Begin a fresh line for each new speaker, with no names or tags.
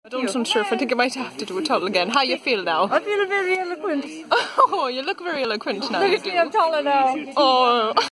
I don't unsure if I think I might have to do a tunnel again. How you feel now?
I feel very eloquent.
Oh, you look very eloquent now.
Seriously, I'm taller now.
Oh.